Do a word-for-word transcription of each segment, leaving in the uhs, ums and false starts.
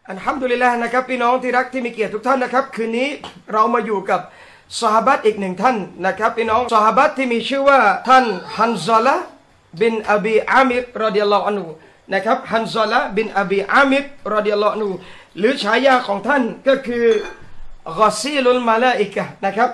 อัลฮัมดุลิลละห์นะครับพี่น้องที่รักที่มีเกียรติทุกท่านนะครับคืนนี้เรามาอยู่กับซอฮาบะห์อีกหนึ่งท่านนะครับพี่น้องซอฮาบะห์ที่มีชื่อว่าท่านฮันซอละห์บินอบีอามิรรอฎิยัลลอฮุอันฮุนะครับฮันซอละห์บินอบีอามิรรอฎิยัลลอฮุอันฮุหรือฉายาของท่านก็คือฆอซีลุลมาลาอิกะฮ์นะครับ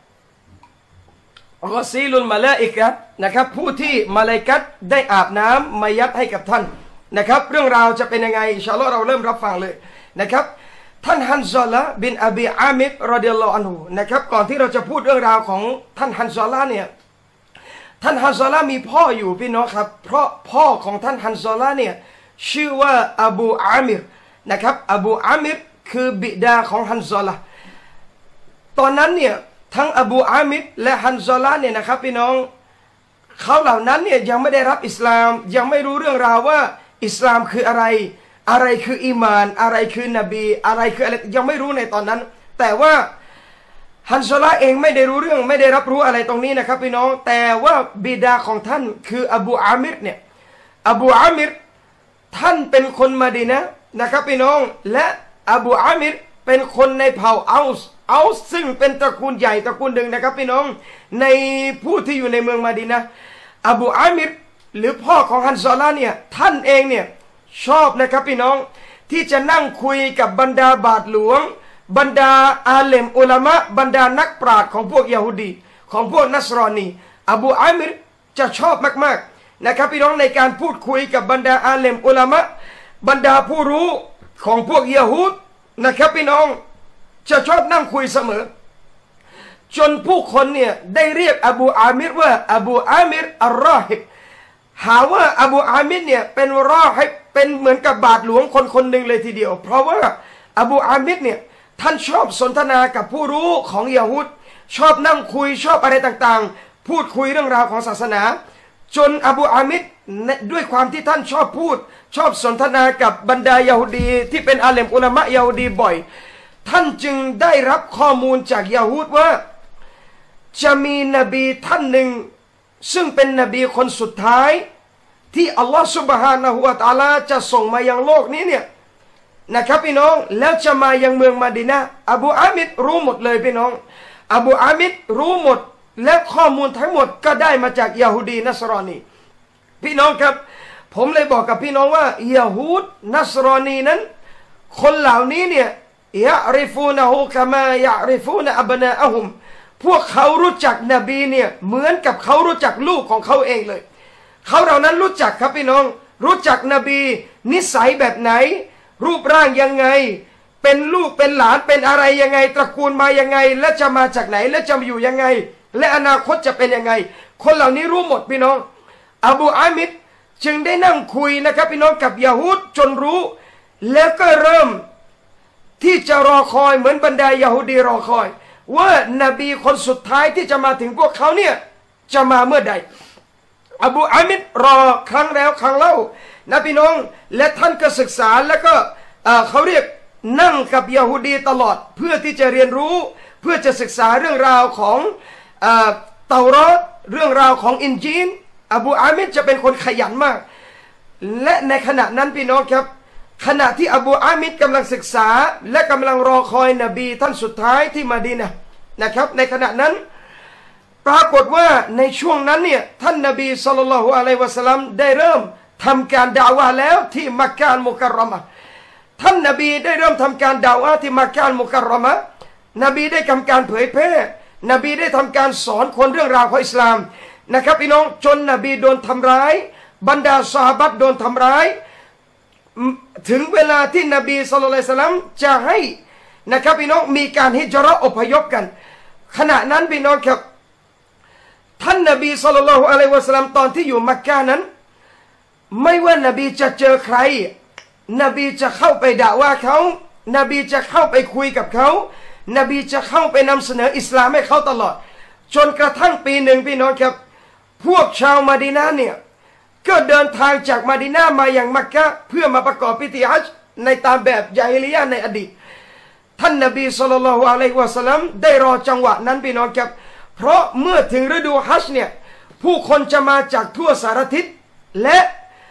ฆอซีลุลมาลาอิกะฮ์นะครับผู้ที่มาลาอิกะฮ์ได้อาบน้ำมายัดให้กับท่านนะครับเรื่องราวจะเป็นยังไงอินชาอัลลอฮ์เราเริ่มรับฟังเลยนะครับท่านฮันซอละห์บินอบีอามิรรอฎิยัลลอฮุอันฮุนะครับก่อนที่เราจะพูดเรื่องราวของท่านฮันซอละห์เนี่ยท่านฮันซอละห์มีพ่ออยู่พี่น้องครับเพราะพ่อของท่านฮันซอละห์เนี่ยชื่อว่าอบูอามิรนะครับอบูอามิรคือบิดาของฮันซอละห์ตอนนั้นเนี่ยทั้งอบูอามิรและฮันซอละห์เนี่ยนะครับพี่น้องเขาเหล่านั้นเนี่ยยังไม่ได้รับอิสลามยังไม่รู้เรื่องราวว่าอิสลามคืออะไรอะไรคืออีมานอะไรคือนบีอะไรคืออะไรยังไม่รู้ในตอนนั้นแต่ว่าฮันซอละห์เองไม่ได้รู้เรื่องไม่ได้รับรู้อะไรตรงนี้นะครับพี่น้องแต่ว่าบิดาของท่านคืออบูอามิรเนี่ยอบูอามิรท่านเป็นคนมะดีนะห์นะครับพี่น้องและอบูอามิรเป็นคนในเผ่าอัลส์อัลส์ซึ่งเป็นตระกูลใหญ่ตระกูลหนึ่งนะครับพี่น้องในผู้ที่อยู่ในเมืองมะดีนะห์อบูอามิรหรือพ่อของฮันซอละห์เนี่ยท่านเองเนี่ยชอบนะครับพี่น้องที่จะนั่งคุยกับบรรดาบาทหลวงบรรดาอาเลมอุลามะบรรดานักปราชญ์ของพวกยะฮูดีของพวกนัสรอนีอบูอามิรจะชอบมากๆนะครับพี่น้องในการพูดคุยกับบรรดาอาเลมอุลามะบรรดาผู้รู้ของพวกยะฮูดนะครับพี่น้องจะชอบนั่งคุยเสมอจนผู้คนเนี่ยได้เรียกอบูอามิรว่าอบูอามิรอัลรอฮิบหาว่าอบูอามิรเนี่ยเป็นรอฮิบเป็นเหมือนกับบาทหลวงคนคนหนึ่งเลยทีเดียวเพราะว่าอบูอามิรเนี่ยท่านชอบสนทนากับผู้รู้ของยะฮูดชอบนั่งคุยชอบอะไรต่างๆพูดคุยเรื่องราวของศาสนาจนอบูอามิรด้วยความที่ท่านชอบพูดชอบสนทนากับบรรดายะฮูดีที่เป็นอาเลมอุลามะยะฮูดีบ่อยท่านจึงได้รับข้อมูลจากยะฮูดว่าจะมีนบีท่านหนึ่งซึ่งเป็นนบีคนสุดท้ายที่อัลลอฮฺซุบฮานะฮูวะตะอาลาจะส่งมายังโลกนี้เนี่ยนะครับพี่น้องแล้วจะมายังเมืองมะดีนะห์อบูอามิรรู้หมดเลยพี่น้องอบูอามิรรู้หมดและข้อมูลทั้งหมดก็ได้มาจากยะฮูดีนัสรอนีพี่น้องครับผมเลยบอกกับพี่น้องว่ายะฮูดนัสรอนีนั้นคนเหล่านี้เนี่ยยะริฟูนะฮูกะมายะริฟูนะอับนาอะฮุมพวกเขารู้จักนบีเนี่ยเหมือนกับเขารู้จักลูกของเขาเองเลยเขาเหล่านั้นรู้จักครับพี่น้องรู้จักนบีนิสัยแบบไหนรูปร่างยังไงเป็นลูกเป็นหลานเป็นอะไรยังไงตระกูลมายังไงและจะมาจากไหนและจะอยู่ยังไงและอนาคตจะเป็นยังไงคนเหล่านี้รู้หมดพี่น้องอบูอามิรจึงได้นั่งคุยนะครับพี่น้องกับยะฮูดจนรู้แล้วก็เริ่มที่จะรอคอยเหมือนบรรดายะฮูดีรอคอยว่านบีคนสุดท้ายที่จะมาถึงพวกเขาเนี่ยจะมาเมื่อใดอบูอามิรรอครั้งแล้วครั้งเล่านะพี่น้องและท่านก็ศึกษาแล้วก็เขาเรียกนั่งกับยะฮูดีตลอดเพื่อที่จะเรียนรู้เพื่อจะศึกษาเรื่องราวของเตารอดเรื่องราวของอินจีลอบูอามิรจะเป็นคนขยันมากและในขณะนั้นพี่น้องครับขณะที่อบูอามิรกำลังศึกษาและกำลังรอคอยนบีท่านสุดท้ายที่มะดีนะห์นะครับในขณะนั้นปรากฏว่าในช่วงนั้นเนี่ยท่านนบีศ็อลลัลลอฮุอะลัยฮิวะซัลลัมได้เริ่มทำการดะอวะห์แล้วที่มักกะฮ์มุกัรรมะห์ท่านนบีได้เริ่มทำการดะอวะห์ที่มักกะฮ์มุกัรรมะห์นบีได้ทำการเผยแพร่นบีได้ทำการสอนคนเรื่องราวของอิสลามนะครับพี่น้องจนนบีโดนทำร้ายบรรดาซอฮาบะห์โดนทำร้ายถึงเวลาที่นบีศ็อลลัลลอฮุอะลัยฮิวะซัลลัมจะให้นะครับพี่น้องมีการฮิจเราะห์อพยพกันขณะนั้นพี่น้องครับท่านนบีศ็อลลัลลอฮุอะลัยฮิวะซัลลัมตอนที่อยู่มักกะฮ์นั้นไม่ว่านบีจะเจอใครนบีจะเข้าไปด่าว่าเขานบีจะเข้าไปคุยกับเขานบีจะเข้าไปนำเสนออิสลามให้เขาตลอดจนกระทั่งปีหนึ่งพี่น้องครับพวกชาวมะดีนะห์เนี่ยก็เดินทางจากมะดีนะห์มาอย่างมักกะฮ์เพื่อมาประกอบพิธีฮัจญ์ในตามแบบญะฮิลิยะห์ในอดีตท่านนบีศ็อลลัลลอฮุอะลัยฮิวะซัลลัมได้รอจังหวะนั้นพี่น้องครับเพราะเมื่อถึงฤดูฮัจญ์เนี่ยผู้คนจะมาจากทั่วสารทิศและ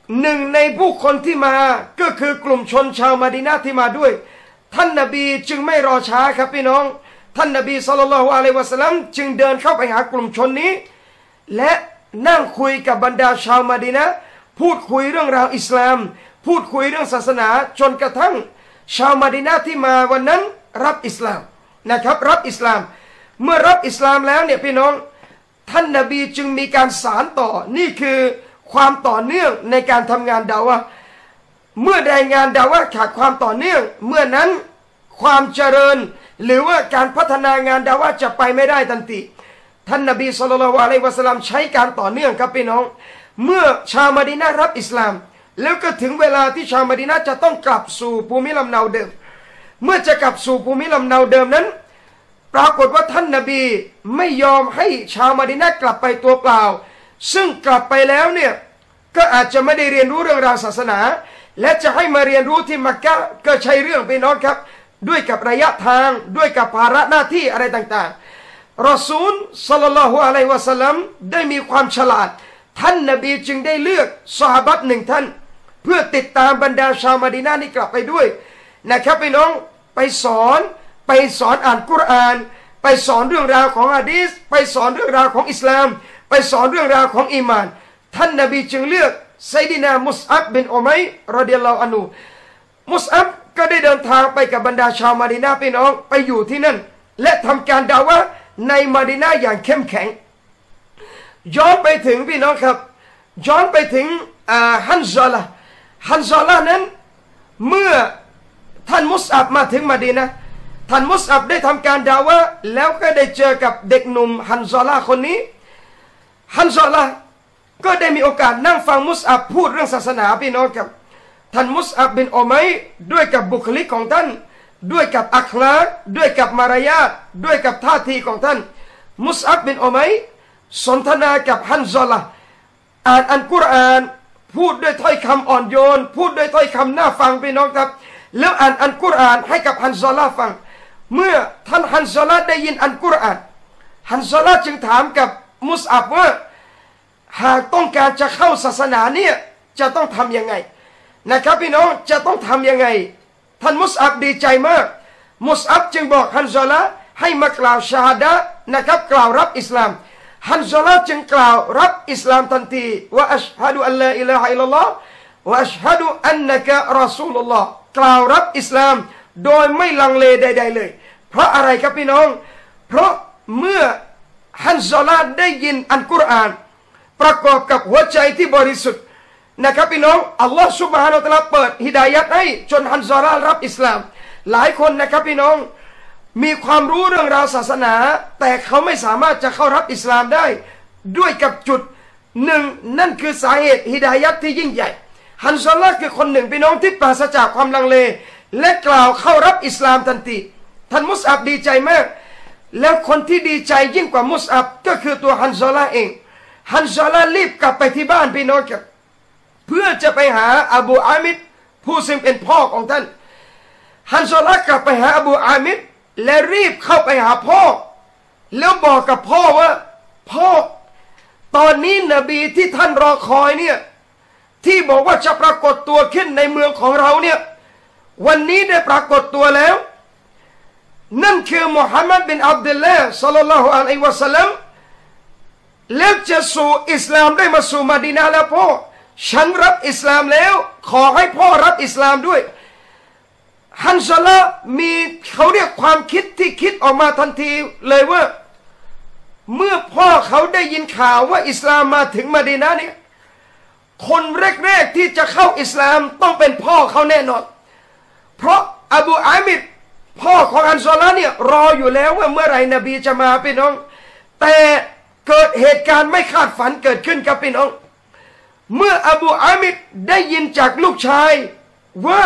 หนึ่งในผู้คนที่มาก็คือกลุ่มชนชาวมะดีนะห์ที่มาด้วยท่านนบีจึงไม่รอช้าครับพี่น้องท่านนบีศ็อลลัลลอฮุอะลัยฮิวะซัลลัมจึงเดินเข้าไปหากลุ่มชนนี้และนั่งคุยกับบรรดาชาวมะดีนะห์พูดคุยเรื่องราวอิสลามพูดคุยเรื่องศาสนาจนกระทั่งชาวมะดีนะห์ที่มาวันนั้นรับอิสลามนะครับรับอิสลามเมื่อรับอิสลามแล้วเนี่ยพี่น้องท่านนบีจึงมีการสานต่อนี่คือความต่อเนื่องในการทำงานดาวะห์เมื่อใดงานดาวะห์ขาดความต่อเนื่องเมื่อนั้นความเจริญหรือว่าการพัฒนางานดาวะห์จะไปไม่ได้ทันทีท่านนบีศ็อลลัลลอฮุอะลัยฮิวะซัลลัมใช้การต่อเนื่องครับพี่น้องเมื่อชาวมะดีนะห์รับอิสลามแล้วก็ถึงเวลาที่ชาวมะดีนะห์จะต้องกลับสู่ภูมิลำเนาเดิมเมื่อจะกลับสู่ภูมิลำเนาเดิมนั้นปรากฏว่าท่านนบีไม่ยอมให้ชาวมะดีนะห์กลับไปตัวเปล่าซึ่งกลับไปแล้วเนี่ยก็อาจจะไม่ได้เรียนรู้เรื่องราวศาสนาและจะให้มาเรียนรู้ที่มักกะฮ์ก็ใช่เรื่องพี่น้องครับด้วยกับระยะทางด้วยกับภาระหน้าที่อะไรต่างๆรอซูลศ็อลลัลลอฮุอะลัยฮิวะซัลลัมได้มีความฉลาดท่านนบีจึงได้เลือกซอฮาบะห์หนึ่งท่านเพื่อติดตามบรรดาชาวมะดีนะห์นี้กลับไปด้วยนะครับพี่น้องไปสอนไปสอนอ่านกุรอานไปสอนเรื่องราวของหะดีษไปสอนเรื่องราวของอิสลามไปสอนเรื่องราวของอีหม่านท่านนบีจึงเลือกไซดีนามุสอับบินอุมัยรอฎิยัลลอฮุอันฮุมุสอับก็ได้เดินทางไปกับบรรดาชาวมะดีนะห์พี่น้องไปอยู่ที่นั่นและทำการดาวะห์ในมะดีนะห์อย่างเข้มแข็งย้อนไปถึงพี่น้องครับย้อนไปถึงฮันซอละฮันซอละนั้นเมื่อท่านมุสอับมาถึงมะดีนะห์ท่านมุสอับได้ทำการดาวะห์แล้วก็ได้เจอกับเด็กหนุ่มฮันซอละคนนี้ฮันซอละก็ได้มีโอกาสนั่งฟังมุสอับพูดเรื่องศาสนาพี่น้องครับท่านมุสอับบินอุมัยด้วยกับบุคลิกของท่านด้วยกับอัคลากด้วยกับมารยาทด้วยกับท่าทีของท่านมุสอับบินอุมัยสนทนากับฮันซอละอ่านอัลกุรอานพูดด้วยถ้อยคำอ่อนโยนพูดด้วยถ้อยคำน่าฟังพี่น้องครับแล้วอ่านอัลกุรอานให้กับฮันซอละฟังเมื่อท่านฮันซอละได้ยินอัลกุรอานฮันซอละจึงถามกับมุสอับว่าหากต้องการจะเข้าศาสนาเนี่ยจะต้องทำยังไงนะครับพี่น้องจะต้องทำยังไงท่านมุสอับดีใจมากมุสอับจึงบอกฮันซอละให้มากล่าวชาฮาดะห์นะครับกล่าวรับอิสลามฮันซอละจึงกล่าวรับอิสลามทันทีว่าอัชฮะดุอัลลอฮ์อิลาฮะอิลลัลลอฮ์วะอัชฮะดุอันนะกะรอซูลุลลอฮ์กล่าวรับอิสลามโดยไม่ลังเลใดๆเลยเพราะอะไรครับพี่น้องเพราะเมื่อฮันซอละได้ยินอัลกุรอานประกอบกับหัวใจที่บริสุทธิ์นะครับพี่น้องอัลลอฮฺซุบฮานะฮูวะตะอาลาเปิดฮิดายัตให้จนฮันซอละรับอิสลามหลายคนนะครับพี่น้องมีความรู้เรื่องราวศาสนาแต่เขาไม่สามารถจะเข้ารับอิสลามได้ด้วยกับจุดหนึ่งนั่นคือสาเหตุฮิดายัตที่ยิ่งใหญ่ฮันซอละคือคนหนึ่งพี่น้องที่ปราศจากความลังเลและกล่าวเข้ารับอิสลามทันทีท่านมุสอับดีใจมากแล้วคนที่ดีใจยิ่งกว่ามุสอับก็คือตัวฮันซอละเองฮันซอละรีบกลับไปที่บ้านพี่น้องครับเพื่อจะไปหาอบูอามิดผู้ซึ่งเป็นพ่อของท่านฮันซอละกลับไปหาอบูอามิดและรีบเข้าไปหาพ่อแล้วบอกกับพ่อว่าพ่อตอนนี้นบีที่ท่านรอคอยเนี่ยที่บอกว่าจะปรากฏตัวขึ้นในเมืองของเราเนี่ยวันนี้ได้ปรากฏตัวแล้วนั่นคือมุฮัมมัดบินอับดุลลาห์ศ็อลลัลลอฮุอะลัยฮิวะซัลลัมแล้วจะสู่อิสลามได้มาสู่มะดีนะห์แล้วพ่อฉันรับอิสลามแล้วขอให้พ่อรับอิสลามด้วยฮันซอละมีเขาเรียกความคิดที่คิดออกมาทันทีเลยว่าเมื่อพ่อเขาได้ยินข่าวว่าอิสลามมาถึงมะดีนะห์เนี่ยคนแรกๆที่จะเข้าอิสลามต้องเป็นพ่อเขาแน่นอนเพราะอบูอามิดพ่อของฮันซอละเนี่ยรออยู่แล้วว่าเมื่อไหร่นบีจะมาพี่น้องแต่เกิดเหตุการณ์ไม่คาดฝันเกิดขึ้นกับพี่น้องเมื่ออบูอามิดได้ยินจากลูกชายว่า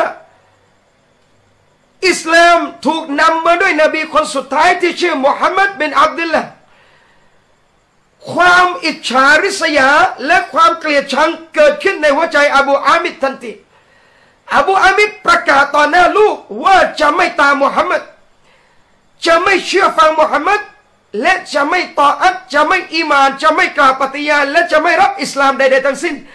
อิสลามถูกนำมาด้วยนบีคนสุดท้ายที่ชื่อมุฮัมมัดบินอับดุลละห์ความอิจฉาริษยาและความเกลียดชังเกิดขึ้นในหัวใจอบูอามิดทันทีอบูอามิดประกาศต่อหน้าลูกว่าจะไม่ตามมุฮัมมัดจะไม่เชื่อฟังมุฮัมมัดและจะไม่ต่ออัดจะไม่อีมานจะไม่กล่าวปฏิญาณและจะไม่รับอิสลามใดๆทั้งสิ้น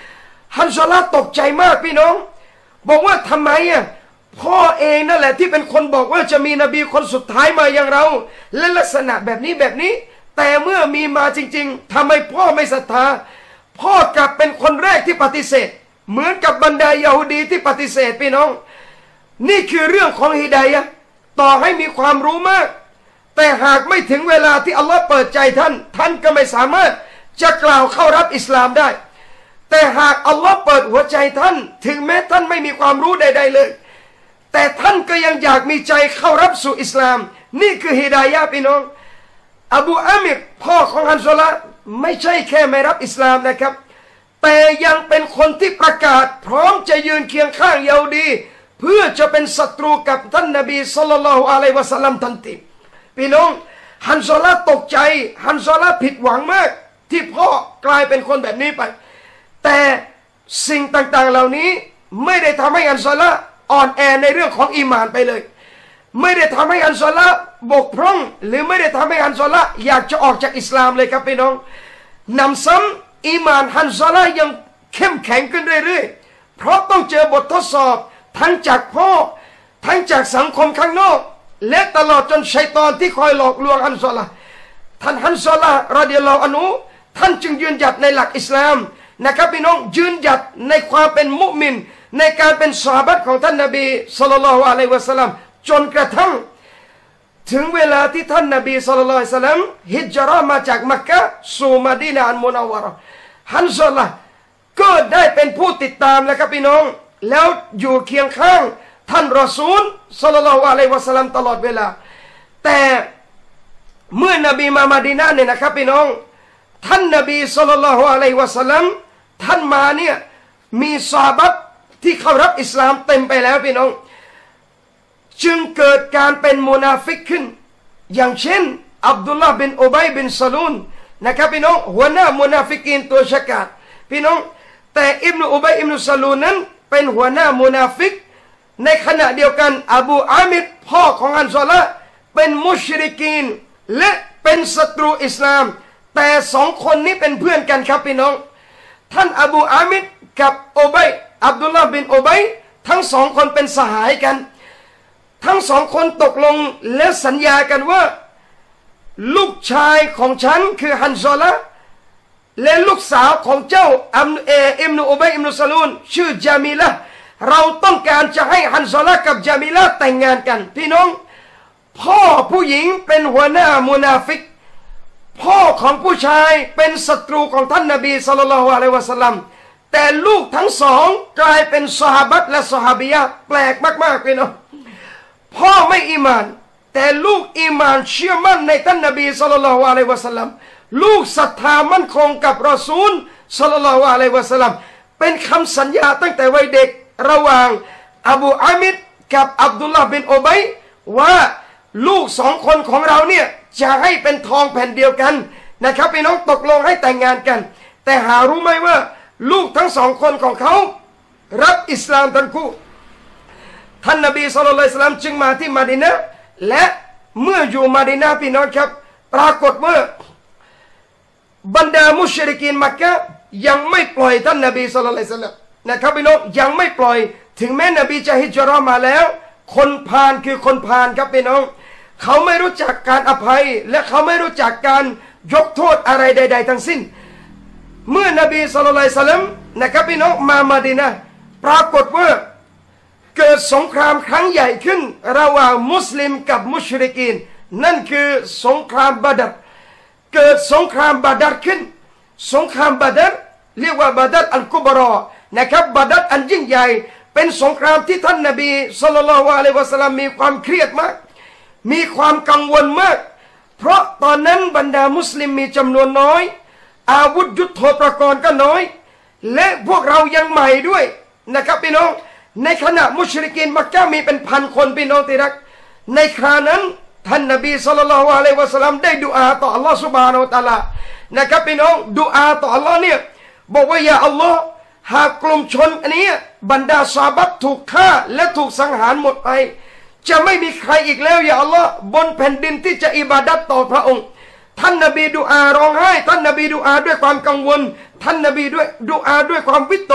ฮันซอลาตกใจมากพี่น้องบอกว่าทำไมอ่ะพ่อเองนั่นแหละที่เป็นคนบอกว่าจะมีนบีคนสุดท้ายมาอย่างเราและลักษณะแบบนี้แบบนี้แต่เมื่อมีมาจริงๆทำไมพ่อไม่ศรัทธาพ่อกลับเป็นคนแรกที่ปฏิเสธเหมือนกับบรรดายาฮูดีที่ปฏิเสธพี่น้องนี่คือเรื่องของฮิดายะห์ต่อให้มีความรู้มากแต่หากไม่ถึงเวลาที่อัลลอฮ์เปิดใจท่านท่านก็ไม่สามารถจะกล่าวเข้ารับอิสลามได้แต่หากอัลลอฮ์เปิดหัวใจท่านถึงแม้ท่านไม่มีความรู้ใดๆเลยแต่ท่านก็ยังอยากมีใจเข้ารับสู่อิสลามนี่คือฮิดายะห์พี่น้องอบูอามิรพ่อของฮันซอลาไม่ใช่แค่ไม่รับอิสลามนะครับแต่ยังเป็นคนที่ประกาศพร้อมจะยืนเคียงข้างยาฮูดีเพื่อจะเป็นศัตรูกับท่านนบีศ็อลลัลลอฮุอะลัยฮิวะซัลลัมทันทีพี่น้องฮันซอลาตกใจฮันซอลาผิดหวังมากที่พ่อกลายเป็นคนแบบนี้ไปแต่สิ่งต่างๆเหล่านี้ไม่ได้ทำให้ฮันซอลาอ่อนแอในเรื่องของอีหม่านไปเลยไม่ได้ทำให้ฮันซอลาบกพร่องหรือไม่ได้ทำให้ฮันซอลาอยากจะออกจากอิสลามเลยครับพี่น้องนำซ้ำอีหม่านฮันซอลายังเข้มแข็งขึ้นเรื่อยๆเพราะต้องเจอบททดสอบทั้งจากพ่อทั้งจากสังคมข้างนอกและตลอดจนชัยฏอนที่คอยหลอกลวงฮันซอลาท่านฮันซอลารอฎิยัลลอฮุอันฮุท่านจึงยืนหยัดในหลักอิสลามนะครับพี่น้องยืนหยัดในความเป็นมุมินในการเป็นซอฮาบะห์ของท่านนบีศ็อลลัลลอฮุอะลัยฮิวะซัลลัมจนกระทั่งถึงเวลาที่ท่านนบีศ็อลลัลลอฮุอะลัยฮิวะซัลลัมฮิจเราะห์มาจากมักกะฮ์สู่มะดีนะฮ์อันมุนัววะเราะห์ฮันซอลาก็ได้เป็นผู้ติดตามแล้วครับพี่น้องแล้วอยู่เคียงข้างท่านรอซูลศ็อลลัลลอฮุอะลัยฮิวะซัลลัมตลอดเวลาแต่เมื่อนบีมามาดีนะห์เนี่ยนะครับพี่น้องท่านนบีศ็อลลัลลอฮุอะลัยฮิวะซัลลัมท่านมาเนี่ยมีซอฮาบะห์ที่เข้ารับอิสลามเต็มไปแล้วพี่น้องจึงเกิดการเป็นมุนาฟิกขึ้นอย่างเช่นอับดุลลาห์บินอุบัยบินซะลูนนะครับพี่น้องหัวหน้ามุนาฟิกีนตัวฉกาจพี่น้องแต่อิบนุอุบัยอิบนุซะลูนนั้นเป็นหัวหน้ามุนาฟิกในขณะเดียวกันอบูอามิรพ่อของฮันซอลาเป็นมุชริกีนและเป็นศัตรูอิสลามแต่สองคนนี้เป็นเพื่อนกันครับพี่น้องท่านอบูอามิรกับอุบัยอับดุลลาห์บินอุบัยทั้งสองคนเป็นสหายกันทั้งสองคนตกลงและสัญญากันว่าลูกชายของฉันคือฮันซอลาและลูกสาวของเจ้าอัมเออิมนุอุบัยอิมนุซะลูนชื่อจามิละเราต้องการจะให้ฮันซอลากับจามิละแต่งงานกันพี่น้องพ่อผู้หญิงเป็นหัวหน้ามุนาฟิกพ่อของผู้ชายเป็นศัตรูของท่านนบีศ็อลลัลลอฮุอะลัยฮิวะซัลลัมแต่ลูกทั้งสองกลายเป็นซอฮาบะห์และซอฮาบียะห์แปลกมากๆพี่น้องพ่อไม่อีหม่านแต่ลูกอีหม่านเชื่อมั่นในท่านนบีศ็อลลัลลอฮุอะลัยฮิวะซัลลัมลูกศรัทธามั่นคงกับรอซูลศ็อลลัลลอฮุอะลัยฮิวะซัลลัมเป็นคำสัญญาตั้งแต่วัยเด็กระหว่างอบูอามิรกับอับดุลลาห์บินอุบัยว่าลูกสองคนของเราเนี่ยจะให้เป็นทองแผ่นเดียวกันนะครับพี่น้องตกลงให้แต่งงานกันแต่หารู้ไหมว่าลูกทั้งสองคนของเขารับอิสลามทั้งคู่ท่านนบีศ็อลลัลลอฮุอะลัยฮิวะซัลลัมจึงมาที่มะดีนะห์และเมื่ออยู่มะดีนะห์พี่น้องครับปรากฏว่าบรรดามุชริกีนมักกะฮ์ยังไม่ปล่อยท่านนบีศ็อลลัลลอฮุอะลัยฮิวะซัลลัมนะครับพี่น้องยังไม่ปล่อยถึงแม้นบีจะฮิจเราะห์มาแล้วคนพาลคือคนพาลครับพี่น้องเขาไม่รู้จักการอภัยและเขาไม่รู้จักการยกโทษอะไรใดๆทั้งสิ้นเมื่อนบีศ็อลลัลลอฮุอะลัยฮิวะซัลลัมนะครับพี่น้องมามะดีนะห์ปรากฏว่าเกิดสงครามครั้งใหญ่ขึ้นระหว่างมุสลิมกับมุชริกีนนั่นคือสงครามบาดรเกิดสงครามบาดรขึ้นสงครามบาดรเรียกว่าบาดรอัลกุบรอนะครับบาดรอันยิ่งใหญ่เป็นสงครามที่ท่านนบีศ็อลลัลลอฮุอะลัยฮิวะซัลลัมมีความเครียดมากมีความกังวลมากเพราะตอนนั้นบรรดามุสลิมมีจำนวนน้อยอาวุธยุทโธปกรณ์ก็น้อยและพวกเรายังใหม่ด้วยนะครับพี่น้องในขณะมุชริกีนมักกะฮ์มีเป็นพันคนพี่น้องที่รักในครานั้นท่านนบีศ็อลลัลลอฮุอะลัยฮิวะซัลลัมได้ดุอาต่ออัลลอฮฺซุบฮานะฮูวะตะอาลานะครับพี่น้องดุอาต่ออัลลอฮ์เนี่ยบอกว่าอย่าอัลลอฮ์หากกลุ่มชนอันนี้บรรดาซอฮาบะห์ถูกฆ่าและถูกสังหารหมดไปจะไม่มีใครอีกแล้วอย่าอัลลอฮ์บนแผ่นดินที่จะอิบาดัตต่อพระองค์ท่านนบีดุอาร้องไห้ท่านนบีดุอาด้วยความกังวลท่านนบีด้วยดุอาด้วยความวิตก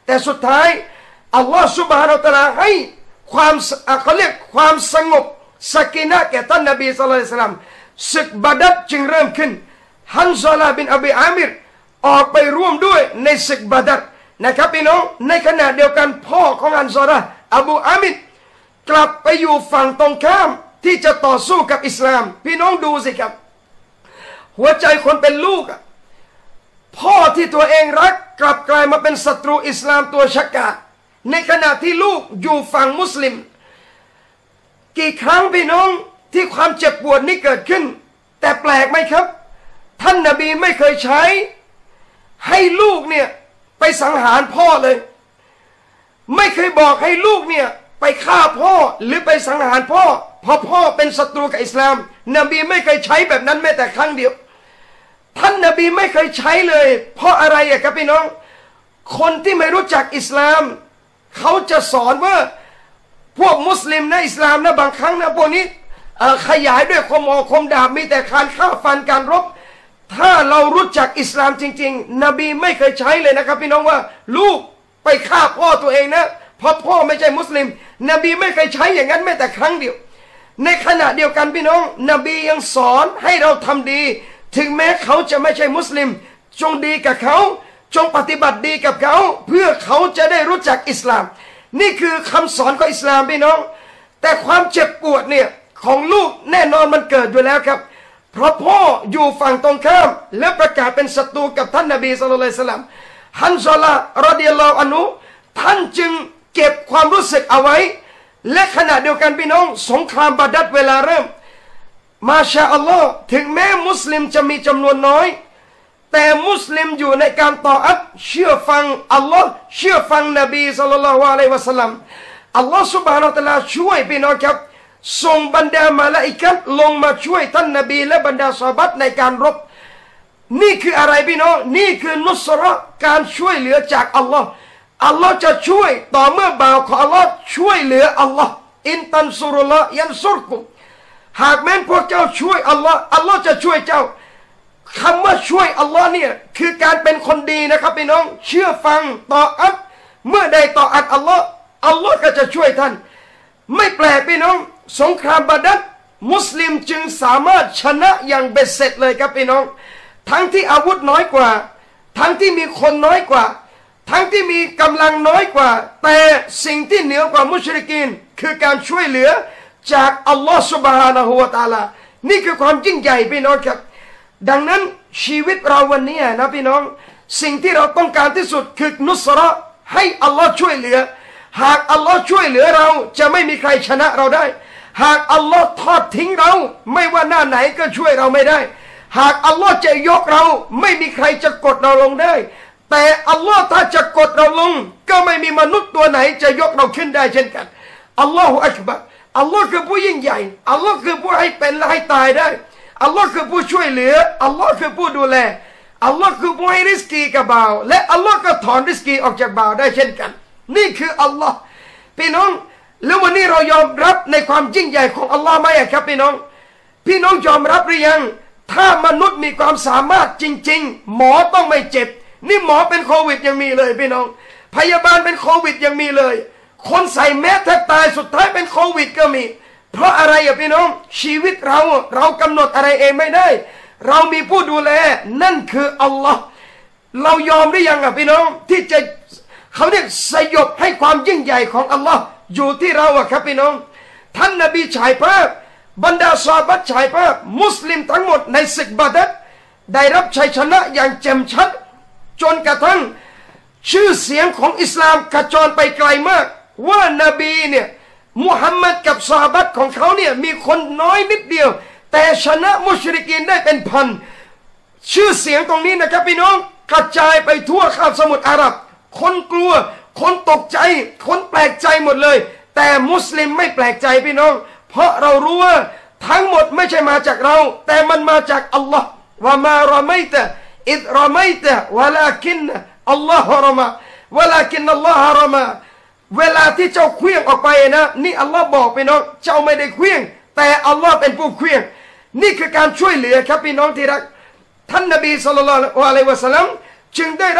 แต่สุดท้ายอัลลอฮฺซุบฮานะฮูวะตะอาลาให้ความเขาเรียกความสงบสกีนะห์แก่ท่านนบีศ็อลลัลลอฮุอะลัยฮิวะซัลลัมศึกบาดัรจึงเริ่มขึ้นฮันซอลาบินอบีอามิรออกไปร่วมด้วยในศึกบาดัรนะครับพี่น้องในขณะเดียวกันพ่อของฮันซอลาอบูอามิรกลับไปอยู่ฝั่งตรงข้ามที่จะต่อสู้กับอิสลามพี่น้องดูสิครับหัวใจคนเป็นลูกพ่อที่ตัวเองรักกลับกลายมาเป็นศัตรูอิสลามตัวชักกาจในขณะที่ลูกอยู่ฝั่งมุสลิมกี่ครั้งพี่น้องที่ความเจ็บปวดนี้เกิดขึ้นแต่แปลกไหมครับท่านนบีไม่เคยใช้ให้ลูกเนี่ยไปสังหารพ่อเลยไม่เคยบอกให้ลูกเนี่ยไปฆ่าพ่อหรือไปสังหารพ่อเพราะพ่อเป็นศัตรูกับอิสลามนบีไม่เคยใช้แบบนั้นแม้แต่ครั้งเดียวท่านนบีไม่เคยใช้เลยเพราะอะไรอะครับพี่น้องคนที่ไม่รู้จักอิสลามเขาจะสอนว่าพวกมุสลิมนะอิสลามนะบางครั้งนะพวกนี้ขยายด้วยคมอคมดาบมีแต่การฆ่าฟันการรบถ้าเรารู้จักอิสลามจริงๆนบีไม่เคยใช้เลยนะครับพี่น้องว่าลูกไปฆ่าพ่อตัวเองนะเพราะพ่อไม่ใช่มุสลิมนบีไม่เคยใช้อย่างนั้นแม้แต่ครั้งเดียวในขณะเดียวกันพี่น้องนบียังสอนให้เราทำดีถึงแม้เขาจะไม่ใช่มุสลิมจงดีกับเขาจงปฏิบัติดีกับเขาเพื่อเขาจะได้รู้จักอิสลามนี่คือคำสอนของอิสลามพี่น้องแต่ความเจ็บปวดเนี่ยของลูกแน่นอนมันเกิดอยู่แล้วครับเพราะพ่ออยู่ฝั่งตรงข้ามและประกาศเป็นศัตรูกับท่านนบีศ็อลลัลลอฮุอะลัยฮิวะซัลลัมฮันซอลารอฎิยัลลอฮุอันฮุท่านจึงเก็บความรู้สึกเอาไว้และขณะเดียวกันพี่น้องสงครามบาดัรเวลาเริ่มมาชาอัลลอฮ์ถึงแม้มุสลิมจะมีจำนวนน้อยแต่มุสลิมอยู่ในการต่ออัดเชื่อฟังอัลลอฮ์เชื่อฟังนบีศ็อลลัลลอฮุอะลัยฮิวะซัลลัมอัลลอฮ์ซุบฮานะฮูวะตะอาลาช่วยพี่น้องครับส่งบรรดามาลาอิกะฮ์ลงมาช่วยท่านนบีและบรรดาซอฮาบะห์ในการรบนี่คืออะไรพี่น้องนี่คือนุสเราะห์การช่วยเหลือจากอัลลอฮ์อัลลอฮ์จะช่วยต่อเมื่อบ่าวของอัลลอฮ์ช่วยเหลืออัลลอฮ์อินตันซุรุลลอฮ์ยันซุรกุมหากแม้นพวกเจ้าช่วยอัลลอฮ์อัลลอฮ์จะช่วยเจ้าคำว่าช่วยอัลลอฮ์เนี่ยคือการเป็นคนดีนะครับพี่น้องเชื่อฟังต่ออัดเมื่อใดต่ออัดอัลลอฮ์อัลลอฮ์ก็จะช่วยท่านไม่แปลกพี่น้องสงครามบาดัรมุสลิมจึงสามารถชนะอย่างเบ็ดเสร็จเลยครับพี่น้องทั้งที่อาวุธน้อยกว่าทั้งที่มีคนน้อยกว่าทั้งที่มีกำลังน้อยกว่าแต่สิ่งที่เหนือกว่ามุชริกีนคือการช่วยเหลือจากอัลลอฮฺซุบฮานะฮูวะตะอาลานี่คือความยิ่งใหญ่พี่น้องครับดังนั้นชีวิตเราวันนี้นะพี่น้องสิ่งที่เราต้องการที่สุดคือนุสเราะห์ให้อัลลอฮ์ช่วยเหลือหากอัลลอฮ์ช่วยเหลือเราจะไม่มีใครชนะเราได้หากอัลลอฮ์ทอดทิ้งเราไม่ว่าหน้าไหนก็ช่วยเราไม่ได้หากอัลลอฮ์จะยกเราไม่มีใครจะกดเราลงได้แต่อัลลอฮ์ถ้าจะกดเราลงก็ไม่มีมนุษย์ตัวไหนจะยกเราขึ้นได้เช่นกันอัลลอฮฺอักบัรอัลลอฮ์คือผู้ยิ่งใหญ่อัลลอฮ์คือผู้ให้เป็นและให้ตายได้อัลลอฮ์คือผู้ช่วยเหลืออัลลอฮ์คือผู้ดูแลอัลลอฮ์คือผู้ให้ริสกีกับบ่าวและอัลลอฮ์ก็ถอนริสกีออกจากบ่าวได้เช่นกันนี่คืออัลลอฮ์พี่น้องแล้ววันนี้เรายอมรับในความยิ่งใหญ่ของอัลลอฮ์ไหมครับพี่น้องพี่น้องยอมรับหรือยังถ้ามนุษย์มีความสามารถจริงๆหมอต้องไม่เจ็บนี่หมอเป็นโควิดยังมีเลยพี่น้องพยาบาลเป็นโควิดยังมีเลยคนใส่แมสแทบตายสุดท้ายเป็นโควิดก็มีเพราะอะไรอ่ะพี่น้องชีวิตเราเรากำหนดอะไรเองไม่ได้เรามีผู้ดูแลนั่นคืออัลลอฮ์เรายอมหรือยังอ่ะพี่น้องที่จะเขาเรียกสยบให้ความยิ่งใหญ่ของอัลลอฮ์อยู่ที่เราอ่ะครับพี่น้องท่านนบีฉายภาพบรรดาซอฮาบะห์ฉายภาพมุสลิมทั้งหมดในศึกบาดัรได้รับชัยชนะอย่างแจ่มชัดจนกระทั่งชื่อเสียงของอิสลามกระจรไปไกลมากว่านบีเนี่ยมุฮัมมัดกับซอฮาบะห์ของเขาเนี่ยมีคนน้อยนิดเดียวแต่ชนะมุชริกีนได้เป็นพันชื่อเสียงตรงนี้นะครับพี่น้องกระจายไปทั่วคาบสมุทรอาหรับคนกลัวคนตกใจคนแปลกใจหมดเลยแต่มุสลิมไม่แปลกใจพี่น้องเพราะเรารู้ว่าทั้งหมดไม่ใช่มาจากเราแต่มันมาจากอัลลอฮ์ว่ามารามัยตะอิดรามัยตะวะลาคินอัลลอฮ์รามะวะลาคินอัลลอฮ์รามะเวลาที่เจ้าเคลื่องออกไปนะนี่อัลลอฮ์บอกพี่น้องเจ้าไม่ได้เคลื่องแต่อัลลอฮ์เป็นผู้เคลื่องนี่คือการช่วยเหลือครับพี่น้องที่รักท่านนบีศ็อลลัลลอฮุอะลัยฮิวะซัลลัมจึงได้รับ